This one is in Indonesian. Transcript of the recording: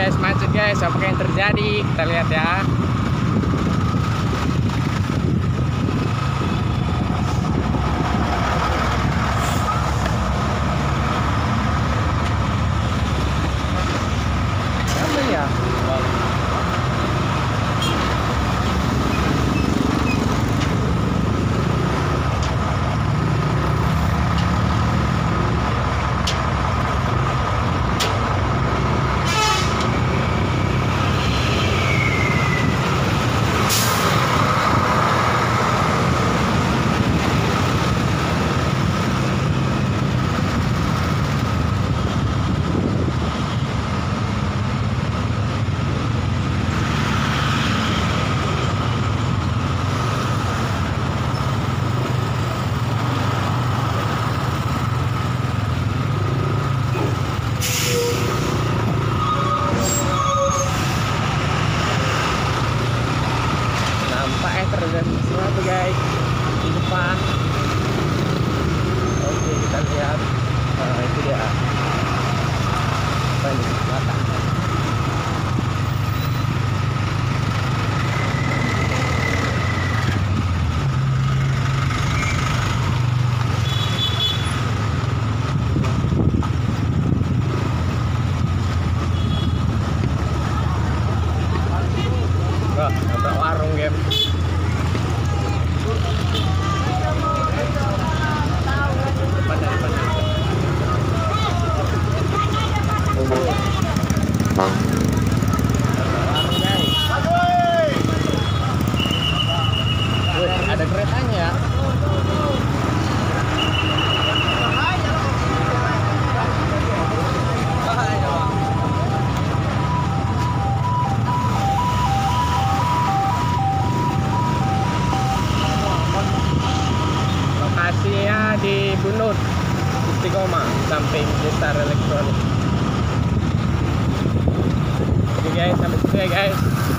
guys, macet guys. Apa yang terjadi? Kita lihat ya. Apa ya? Terjadi sesuatu guys di depan. Oke, kita lihat. Itu dia. Apa ini? Mata. Wah, nabrak warung game. Ada keretanya ya. Lokasinya di Bunut, Istiqomah, samping Gestar Elektronik. Oke guys, sampai situ ya guys.